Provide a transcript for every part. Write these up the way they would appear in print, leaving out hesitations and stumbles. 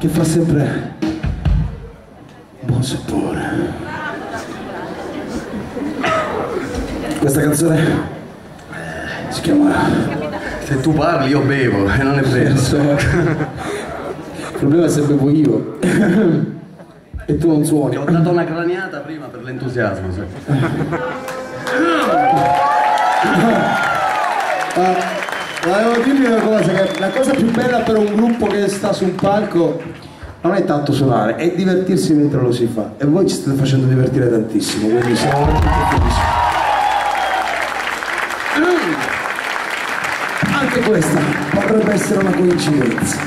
che fa sempre buon sapore. Questa canzone si chiama Se tu parli io bevo, e non è vero. Il problema è se bevo io e tu non suoni. Ti ho dato una craniata prima per l'entusiasmo, sai. Volevo dirvi una cosa, che la cosa più bella per un gruppo che sta su un palco non è tanto suonare, è divertirsi mentre lo si fa, e voi ci state facendo divertire tantissimo, quindi siamo veramente felici. Anche questa potrebbe essere una coincidenza.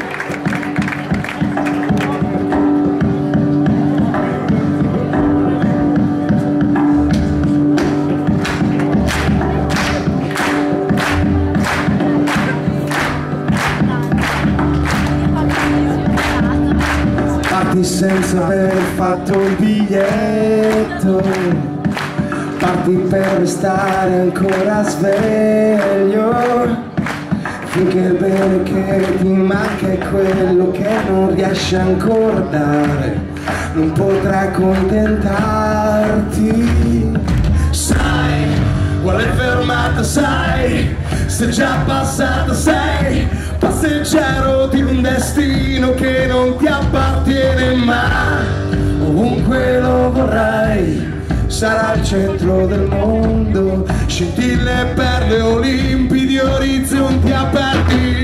Parti senza aver fatto il biglietto, parti per restare ancora sveglio, finché il bene che ti manca è quello che non riesci ancora a dare, non potrà accontentarti. Sai quale fermata sei, se già passata sei passeggero di un destino che non ti appartiene, ma ovunque lo vorrai sarà il centro del mondo, scintille, perle, olimpidi, orizzonti aperti.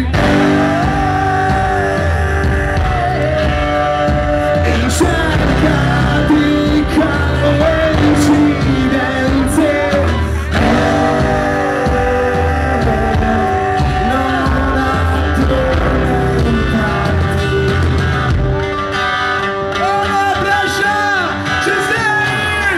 In cerca di coincidenze, non addormentarti. Oh, Brescia, ci sei?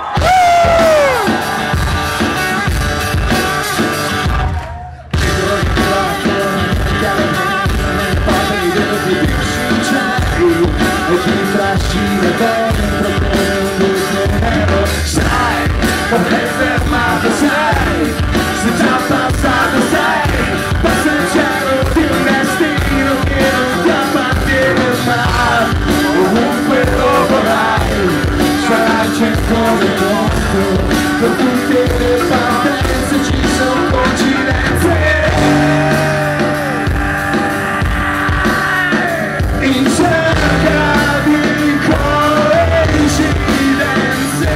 E ti trascina dentro come un buco. Sai come fermato sei, se già passato sei passeggero di un destino che non ti appartiene, ma ovunque lo vorrai sarà il centro del mondo, per tutte le partenze ci sono coincidenze. In cerca di coincidenze,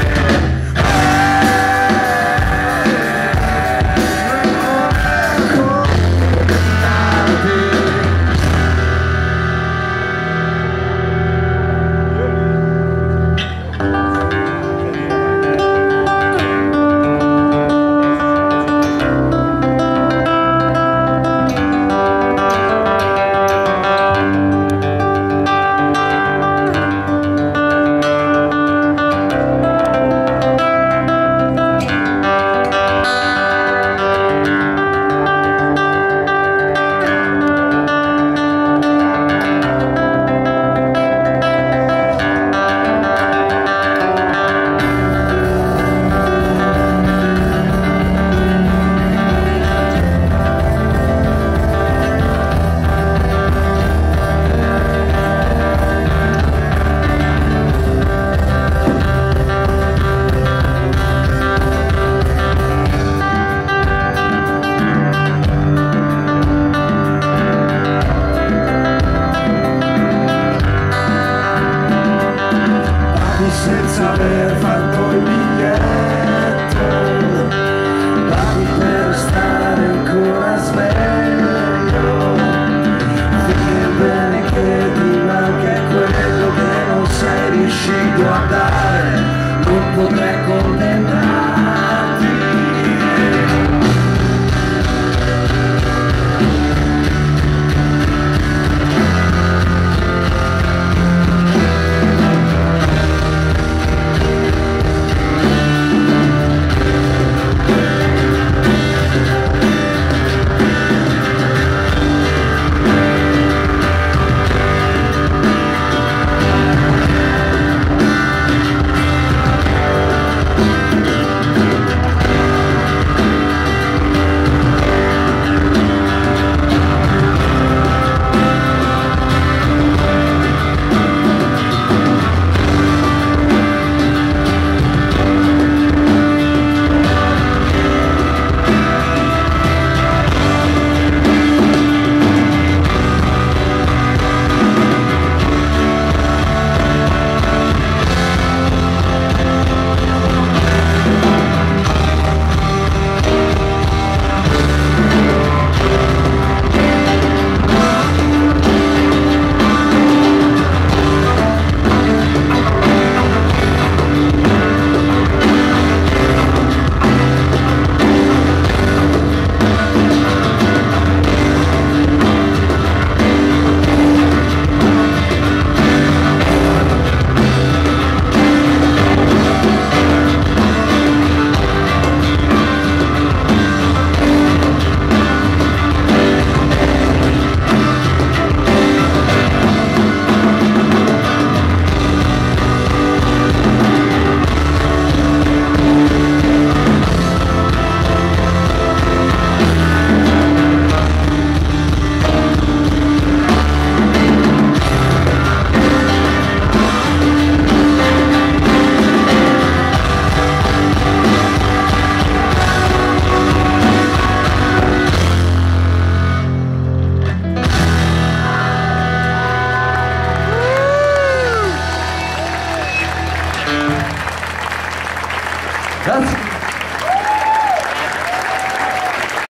senza aver fatto il biglietto, paghi per stare ancora sveglio, finché il bene che ti manca è quello che non sei riuscito a dare, non potrai